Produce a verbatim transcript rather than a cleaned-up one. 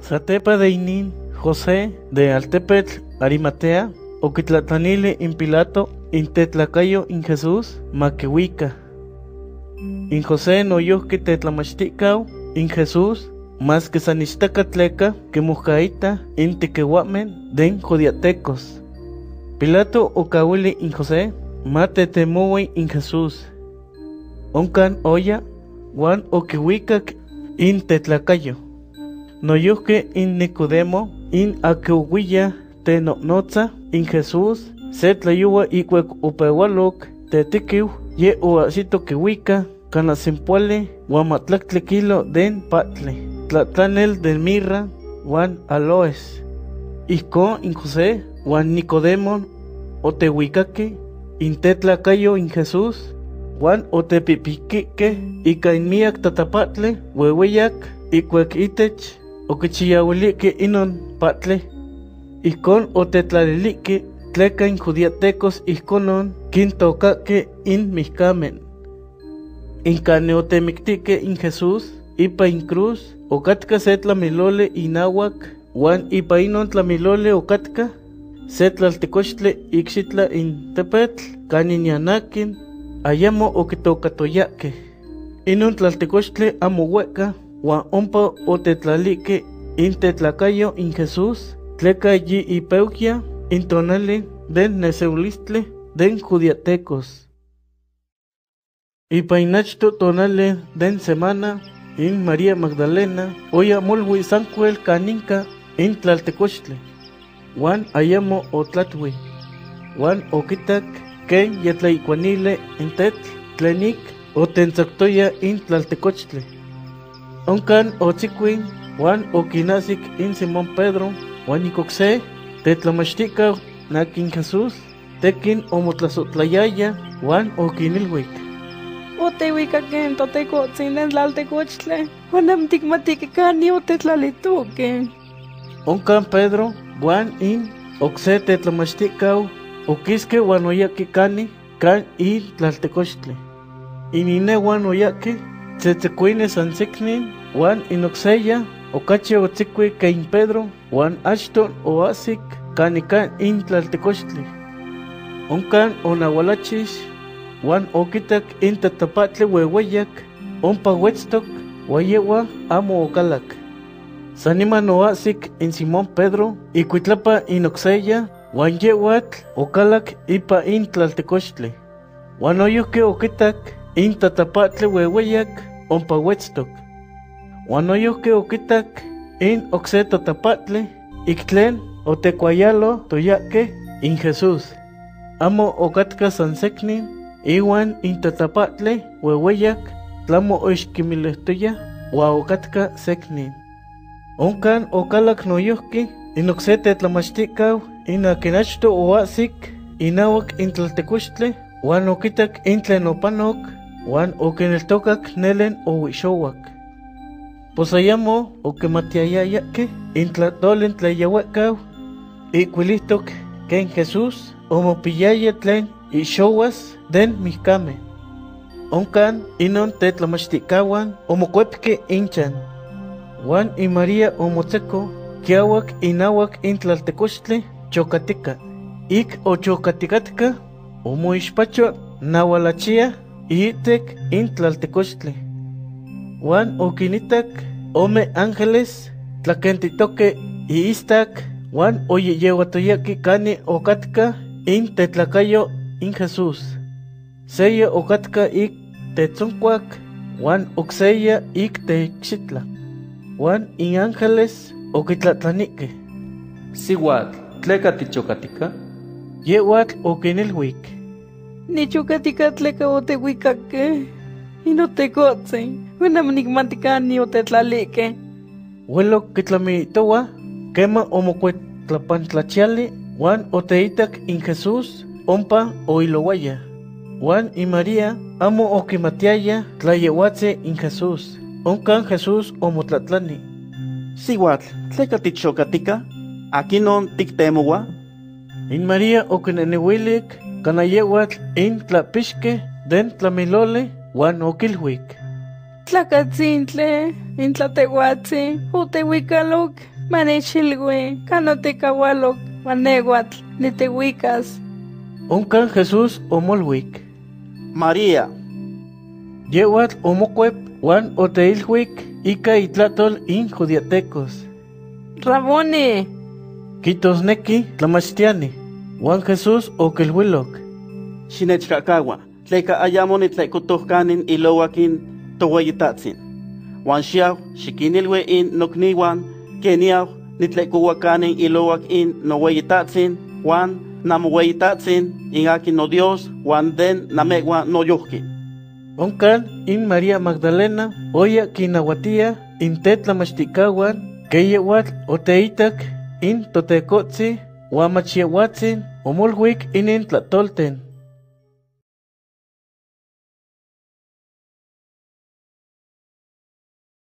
Satepa de inin, José de Altepetl, Arimatea, oquitlatlanili in Pilato, in tetlacayo in Jesús, maquehuica. In José no yohque tetlamachticao, in Jesús, más que sanistacatleca, que mujaita, in tequehuamen, den jodiatecos. Pilato ocawili in José, mate temoui in Jesús. Oncan oya, wan oquihuicac in tetlacayo. No yohque in Nicodemo, in aquehuilla, te no noza, in Jesús, se tlayua icuec upewaloc, te tiquiu, ye oasito quihuica, cana simpuale, guamatlactlequilo den patle, tlatlanel del mirra, wan aloes. Isco in José, wan Nicodemo, o te huicaque, in tetlacayo in Jesús, wan o te pipiquique, ica in miac tatapatle, huehueyac, icuec itech, o quichiyauilique inon patle. Iscon o tetlalilique, tleca in judiatecos isconon, quintocaque in miscamen. Incane o temictique in Jesús, ipa in cruz, o catca se tlamilole inahuac, wan ipa inon tlamilole o catca, se tlaltecochtle ixitla in tepetl, caninianaquin, ayamo o quitocatoyaque. Inon tlaltecochtle amo hueca, wan ompa o tetlalique in tetlacayo in Jesús, tleca yi ipeuquia, in tonali den neseulistle, den judiatecos. Ipa inachto tonale den semana, in María Magdalena, oya molhui sancuel caninca, in tlaltecochtle. Wan ayamo o tlatwi. Wan okitac, ken yetlaicuanile in tetl, tlenik, o tensactoya in tlaltecochtle. Oncan o tzicuin, wan okinasic in Simón Pedro, wan icoxe, tetlamachtica nakin Jesús, tekin omotlasotlayaya, wan okinilhuic. O te huicaque, toteco, tzinen tlaltecochtle, wanam ticmaticani o tetlalituque. Oncan Pedro, wan in, oxe tetlamachticao, oquisque wan oyaki cani, can in tlaltecochtle. Inine wan oyaki, tzetzecuine sansicnin, wan inoxeya, ocache otzicui cain Pedro, wan achton oasic, canican in tlaltecochtle. Oncan onahualachis, wan okitac in tatapatle huehueyac, ompa huetztoc, huayewa amo ocalac. Saniman oasic in Simón Pedro, icuitlapa in oxeya, wan yewatl ocalac ipa in tlaltecochtle. Wan oyuque okitac in tatapatle huehueyac, ompa huetztoc. Wan oyuque okitac in oxe tatapatle, ictlen o tecuayalo toyaque in Jesús. Amo ocatca sansecnin, iwan in tatapatle huehueyac, tlamo oixquimilehtoya, ua ocatca secnin. Oncan ocalac noyohqui, in oxe tetlamachticau, in akinachto oasic, inauac in tlaltecochtle, wan okitac in tlen opanoc, wan okineltocac nelen ohuixouac. Posayamo oquimatiayayaque, in tlatolen tlayahuacau, icuilihtoc ken Jesús, omopiyaya tlen ixouas den miscame. Oncan inon tetlamachticawan, omocuepque inchan. Wan y María omotzeco, kiauac inauac in tlaltecochtle, chocatica. Ik o chocaticatca, omoixpacho nahualachia, iitec in tlaltecochtle. Wan okinitac, ome ángeles, tlaquentitoque iistac, wan oyeyeuatoyaki cani ocatka in tetlacayo in Jesús. Seya ocatka ik tetzoncuac, wan oxeya ik texitla. Wan in ángeles okitlatlanique. Siwat, tleca tichocatica? Yewatl okinilhuic. Ni chocatica tleca o te huicaque, y no te cotzen, wanam nicmaticani o tetlalique. Huelo kitlamitowa, quema omocuetlapantlachiali, wan oteitac in Jesús, ompa oilowaya. Wan y María, amo okimatiaya, tlayewatze in Jesús. Oncan Jesús omotlatlani. Siwatl, tleca tichocatica? Aquí non tictemowa? In María okinenihuilic, canayewatl in tlapixque, den tlamilole, wan okilhuic. Tlacatzintle, in tlatehuatzi, o te huicaloc, Manechilgue, canotecawaloc, maneguatl, nitehuicas. Oncan Jesús omolhuic. María, Yewatl omocuep, Juan oteilhuic, Ica itlatol in judiatecos. Rabone, Quitosnequi tlamachtiani. Juan Jesús oquelhuiloc. xinechkakawa, tleka ayamo nitlekutohkanin ilowakin toweyitatzin. Wan xiaw, xikinilwe in nokniwan, keniaw, nitlekuwakanin ilowak in noweyitatzin, wan namoweyitatzin, in akin no Dios, wan den namegwa no yohki. Oncan in María Magdalena, oya kinahuatia, in tetlamachticahuan, keyewatl oteitac, in totecotzi, huamachiahuatzin, omolhuic inin tlatolten.